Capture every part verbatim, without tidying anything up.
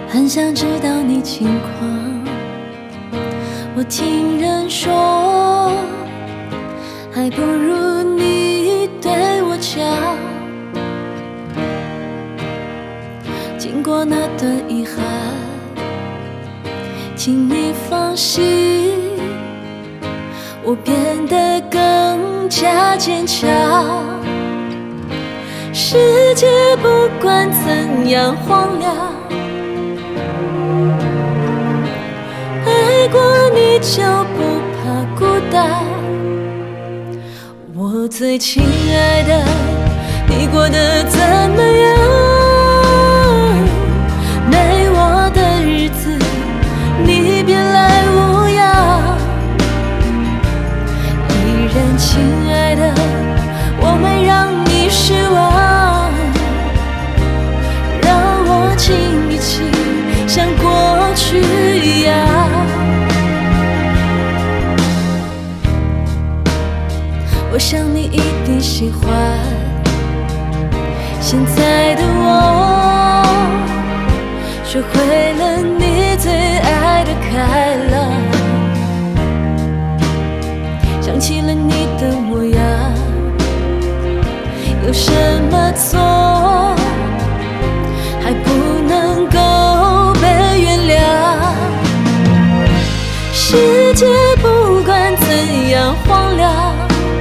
很想知道你情况。我听人说，还不如你对我讲。经过那段遗憾，请你放心，我变得更加坚强。世界不管怎样荒凉，爱过你就不怕孤单。我最亲爱的，你过得怎么样？没我的日子，你别来无恙。依然亲爱的，我没让你失望，让我亲一亲，像过去一样。我想你一定喜欢现在的我，学会了你最爱的开朗，想起了你的模样，有什么错还不能够被原谅？世界不管怎样荒凉，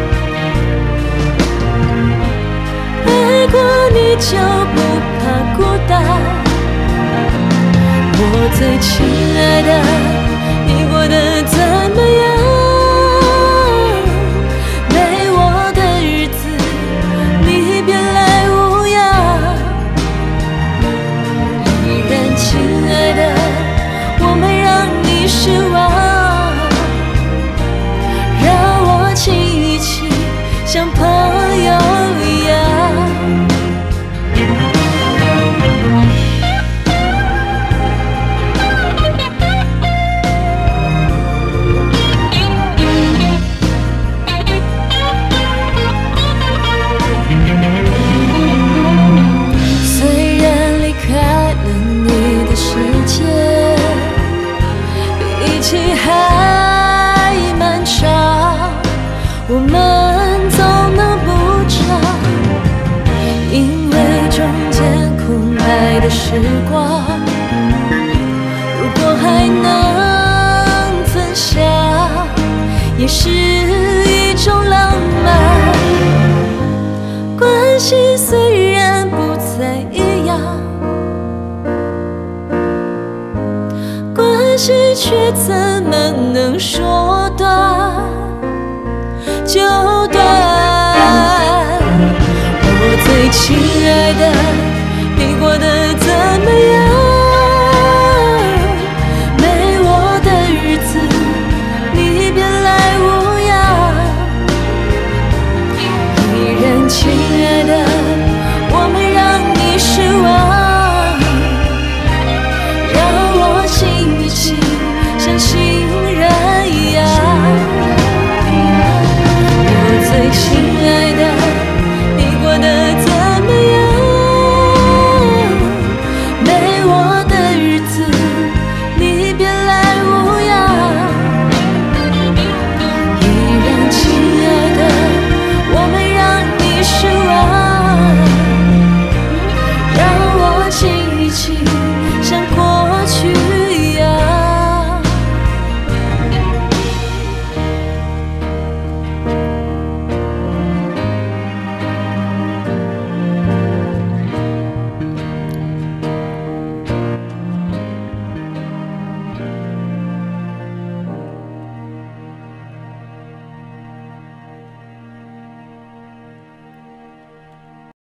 爱过你就不怕孤单。我最亲爱的，你过得怎么样？没我的日子，你别来无恙。依然亲爱的，我没让你失望，让我亲一亲，像朋友一样。虽然离开了你的世界，比一起还漫长，我们总能不长，因为中间空白的时光，如果还能分享，也是一种浪漫。关系虽然不再一样，关系却怎么能说断就断？我最亲爱的，你过得怎么样？没我的日子，你别来无恙。依然亲爱的，我没让你失望，让我亲一亲，像希